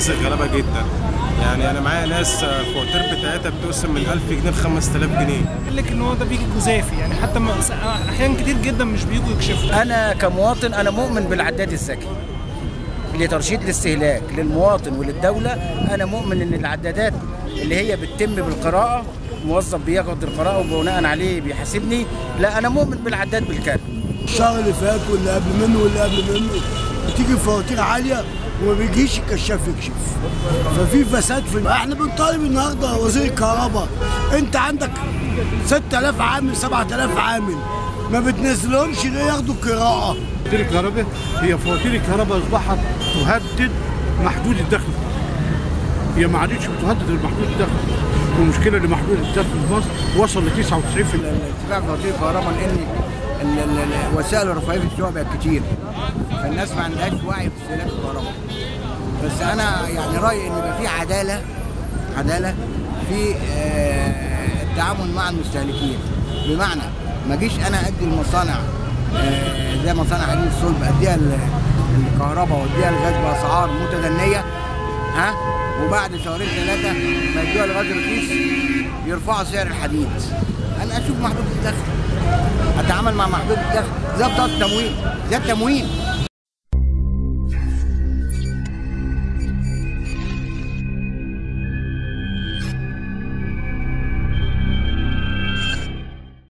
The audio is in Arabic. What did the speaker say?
الناس الغلابه جدا. يعني انا معايا ناس الفواتير بتاعتها بتوصل من 1000 جنيه ل 5000 جنيه. قال لك ان هو ده بيجي جزافي، يعني حتى احيان كتير جدا مش بيجوا يكشفوا. انا كمواطن انا مؤمن بالعداد الذكي لترشيد الاستهلاك للمواطن وللدوله. انا مؤمن ان العدادات اللي هي بتتم بالقراءه، موظف بياخد القراءه وبناء عليه بيحاسبني، لا انا مؤمن بالعداد بالكامل. الشهر اللي فات واللي قبل منه واللي قبل منه بتيجي فواتير عاليه وما بيجيش الكشاف يكشف، ففي فساد احنا بنطالب النهارده وزير الكهرباء، انت عندك 6000 عامل 7000 عامل ما بتنزلهمش ليه ياخدوا القراءه؟ فواتير الكهرباء هي فواتير الكهرباء اصبحت تهدد محدود الدخل. هي ما عادتش بتهدد المحدود الدخل، والمشكله ان محدود الدخل في مصر وصل ل 99%. ارتفاع فواتير الكهرباء لان الوسائل الرفاهيه في الشوارع بقت كتير، فالناس ما عندهاش وعي في استهلاك الكهرباء. بس انا يعني رايي ان يبقى في عداله في التعامل مع المستهلكين، بمعنى ما اجيش انا ادي المصانع زي مصانع حديد الصلب اديها الكهرباء واديها الغاز باسعار متدنيه، وبعد شهرين ثلاثه ما يدوها الغاز رخيص يرفعوا سعر الحديد. انا اشوف محدود الدخل، اتعامل مع محدود الدخل زي بطاقه التموين، زي التموين.